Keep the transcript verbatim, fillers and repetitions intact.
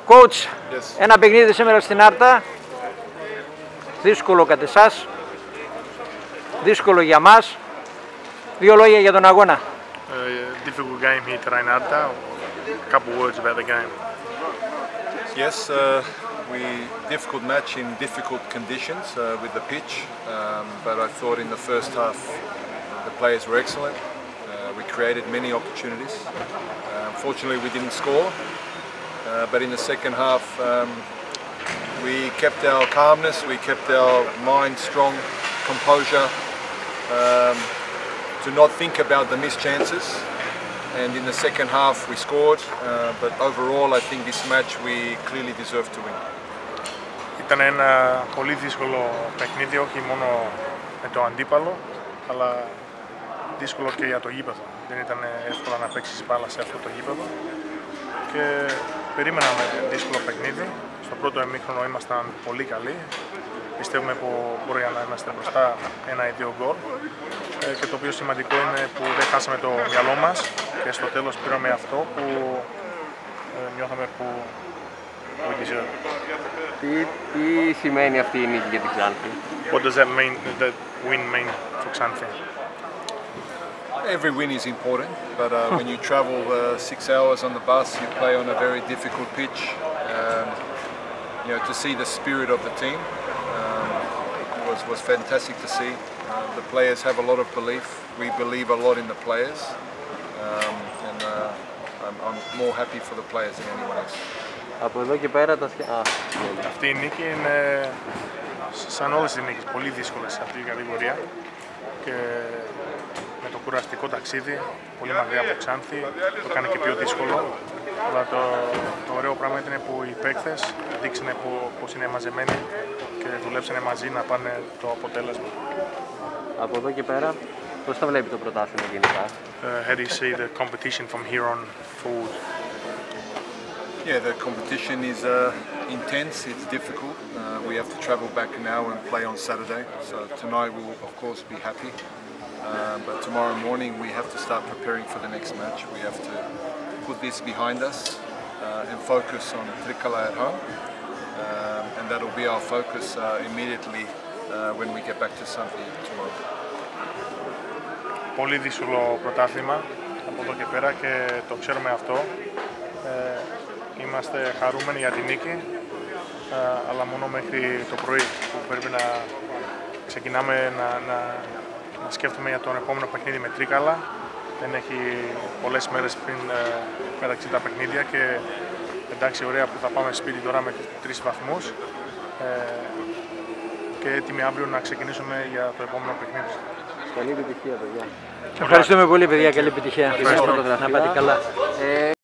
Coach, Yes. ένα παιχνίδι σήμερα στην Άρτα, δύσκολο κατ' εσάς, δύσκολο για μας. Δύο λόγια για τον αγώνα. Uh, difficult game here today in Arta. A couple of words about the game. Yes, uh, we difficult match in difficult conditions uh, with the pitch, um, but I thought in the first half the players were excellent. Uh, we created many opportunities. Uh, unfortunately, we didn't score, uh, but in the second half um, we kept our calmness, we kept our mind strong, composure. Um, to not think about the missed chances, and in the second half we scored, uh, but overall I think this match we clearly deserve to win. Ήταν ένα πολύ δύσκολο παιχνίδι, όχι μόνο με το αντίπαλο, αλλά δύσκολο και για το γήπεδο. Δεν ήταν εύκολο να παίξεις μπάλα σε αυτό το γήπεδο και περίμεναμε δύσκολο παιχνίδι. Στο πρώτο ημίχρονο ήμασταν πολύ καλοί. Πιστεύουμε που μπορεί να είμαστε μπροστά ένα ή δύο γκολ και το πιο σημαντικό είναι που δεν χάσαμε το μυαλό μας και στο τέλος πήραμε αυτό που νιώθαμε που we deserve. Τι, τι σημαίνει αυτή η νίκη για την Ξάνθη? What does that mean, that win mean for Xanthi? Every win is important, but uh, when you travel uh, six hours on the bus, you play on a very difficult pitch. Um, you know, to see the spirit of the team um, was was fantastic to see. Uh, the players have a lot of belief. We believe a lot in the players, um, and uh, I'm, I'm more happy for the players than anyone else. Από εδώ και πέρα τα σχέδια... Αυτή η νίκη είναι σαν όλες οι νίκες, πολύ δύσκολες σε αυτή την κατηγορία και με το κουραστικό ταξίδι, πολύ μακριά από Ξάνθη, το κάνει και πιο δύσκολο. Αλλά το, το ωραίο πράγμα ήταν που οι παίκτες δείξανε πως είναι μαζεμένοι και δουλέψανε μαζί να πάνε το αποτέλεσμα. Από εδώ και πέρα, πώς θα βλέπει το πρωτάθλημα γενικά? Uh, how do you see the competition from here on forward? Yeah, the competition is uh, intense, it's difficult. Uh, we have to travel back now and play on Saturday. So tonight we'll of course be happy. Uh, but tomorrow morning we have to start preparing for the next match. We have to put this behind us uh, and focus on Trikala at home. Um, and that'll be our focus uh, immediately uh, when we get back to Xanthi tomorrow. Πολύ δύσκολο πρωτάθλημα από εδώ και πέρα και το ξέρουμε αυτό. Ε, είμαστε χαρούμενοι για τη νίκη, ε, αλλά μόνο μέχρι το πρωί που πρέπει να ξεκινάμε να, να, να σκέφτομαι για τον επόμενο παιχνίδι με Τρίκαλα. Δεν έχει πολλές μέρες πριν ε, μεταξύ τα παιχνίδια και εντάξει, ωραία που θα πάμε σπίτι τώρα με τρεις βαθμούς ε, και έτοιμοι αύριο να ξεκινήσουμε για το επόμενο παιχνίδι. Καλή επιτυχία, παιδιά. Ευχαριστούμε πολύ, παιδιά. Καλή επιτυχία. Να πάτε καλά.